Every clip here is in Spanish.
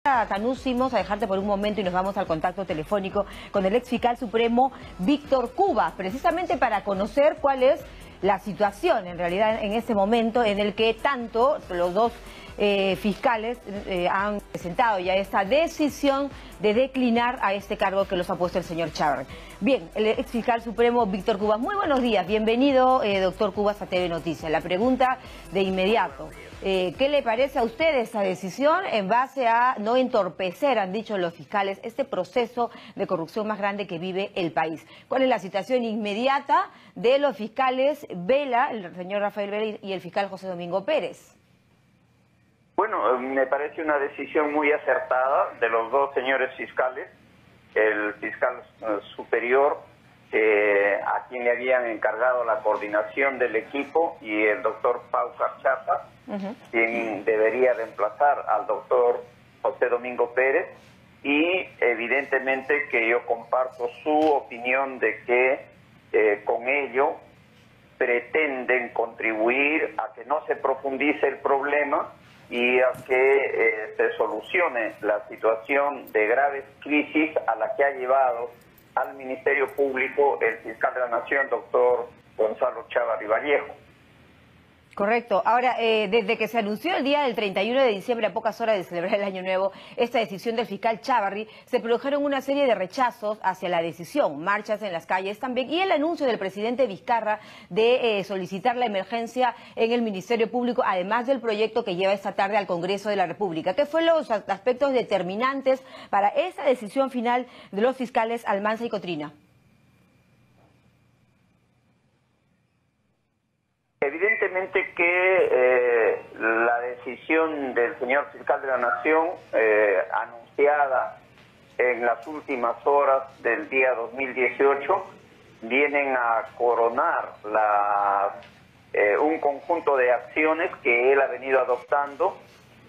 Tanús, vamos a dejarte por un momento y nos vamos al contacto telefónico con el ex fiscal supremo Víctor Cubas, precisamente para conocer cuál es la situación en realidad en este momento en el que tanto los dos fiscales han presentado ya esta decisión de declinar a este cargo que los ha puesto el señor Chávarri. Bien, el ex fiscal supremo Víctor Cubas, muy buenos días, bienvenido doctor Cubas a TV Noticias. La pregunta de inmediato, ¿qué le parece a usted esa decisión en base a no entorpecer, han dicho los fiscales, este proceso de corrupción más grande que vive el país? ¿Cuál es la situación inmediata de los fiscales Vela, el señor Rafael Vela y el fiscal José Domingo Pérez? Bueno, me parece una decisión muy acertada de los dos señores fiscales, el fiscal superior, a quien le habían encargado la coordinación del equipo, y el doctor Paucar Chapa, quien debería reemplazar al doctor José Domingo Pérez, y evidentemente que yo comparto su opinión de que con ello pretenden contribuir a que no se profundice el problema y a que se solucione la situación de graves crisis a la que ha llevado al Ministerio Público el fiscal de la Nación, doctor Gonzalo Chávarri Vallejo. Correcto. Ahora, desde que se anunció el día del 31 de diciembre, a pocas horas de celebrar el Año Nuevo, esta decisión del fiscal Chávarri, se produjeron una serie de rechazos hacia la decisión, marchas en las calles también, y el anuncio del presidente Vizcarra de solicitar la emergencia en el Ministerio Público, además del proyecto que lleva esta tarde al Congreso de la República. ¿Qué fueron los aspectos determinantes para esa decisión final de los fiscales Almanza y Cotrina? Evidentemente que la decisión del señor fiscal de la Nación, anunciada en las últimas horas del día 2018, vienen a coronar un conjunto de acciones que él ha venido adoptando,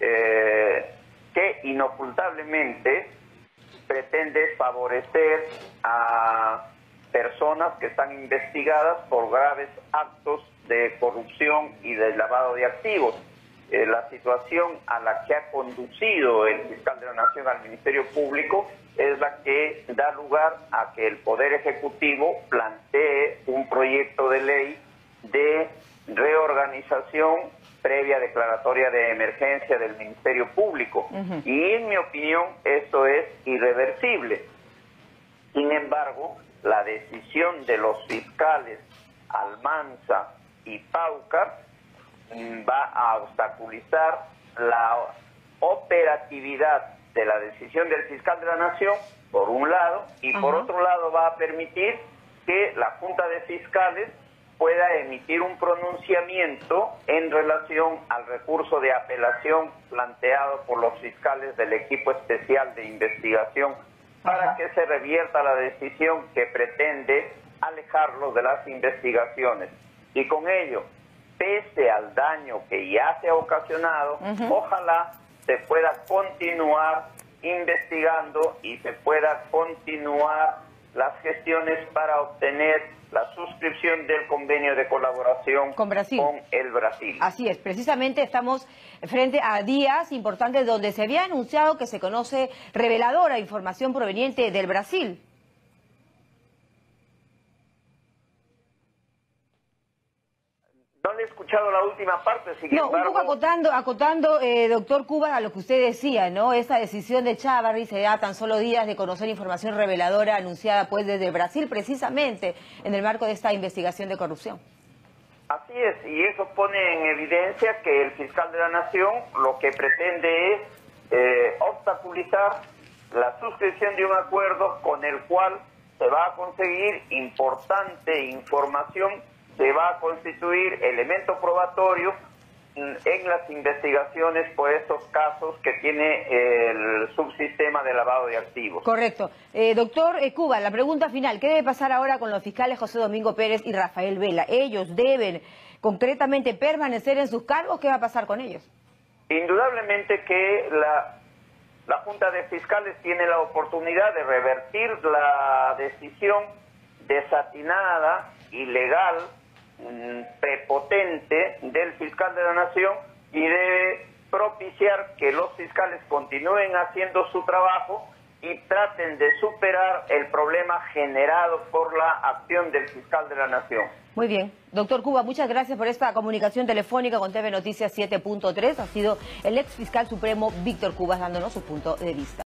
que inocultablemente pretende favorecer a personas que están investigadas por graves actos de corrupción y de lavado de activos. La situación a la que ha conducido el fiscal de la Nación al Ministerio Público es la que da lugar a que el Poder Ejecutivo plantee un proyecto de ley de reorganización previa declaratoria de emergencia del Ministerio Público. Y en mi opinión esto es irreversible. Sin embargo, la decisión de los fiscales Almanza y Paucar va a obstaculizar la operatividad de la decisión del fiscal de la Nación, por un lado, y por otro lado va a permitir que la Junta de Fiscales pueda emitir un pronunciamiento en relación al recurso de apelación planteado por los fiscales del equipo especial de investigación para que se revierta la decisión que pretende alejarlos de las investigaciones. Y con ello, pese al daño que ya se ha ocasionado, ojalá se pueda continuar investigando y se pueda continuar las gestiones para obtener la suscripción del convenio de colaboración con el Brasil. Así es, precisamente estamos frente a días importantes donde se había anunciado que se conoce reveladora información proveniente del Brasil. No le he escuchado la última parte, sin embargo... un poco acotando doctor Cubas, a lo que usted decía, ¿no? Esa decisión de Chávarri se da tan solo días de conocer información reveladora anunciada pues desde Brasil, precisamente en el marco de esta investigación de corrupción. Así es, y eso pone en evidencia que el fiscal de la Nación lo que pretende es obstaculizar la suscripción de un acuerdo con el cual se va a conseguir importante información, se va a constituir elemento probatorio en las investigaciones por estos casos que tiene el subsistema de lavado de activos. Correcto. Doctor Cubas, la pregunta final, ¿qué debe pasar ahora con los fiscales José Domingo Pérez y Rafael Vela? ¿Ellos deben concretamente permanecer en sus cargos? ¿Qué va a pasar con ellos? Indudablemente que la Junta de Fiscales tiene la oportunidad de revertir la decisión desatinada, ilegal, prepotente del fiscal de la Nación, y debe propiciar que los fiscales continúen haciendo su trabajo y traten de superar el problema generado por la acción del fiscal de la Nación. Muy bien. Doctor Cuba, muchas gracias por esta comunicación telefónica con TV Noticias 7.3. Ha sido el ex fiscal supremo Víctor Cubas dándonos su punto de vista.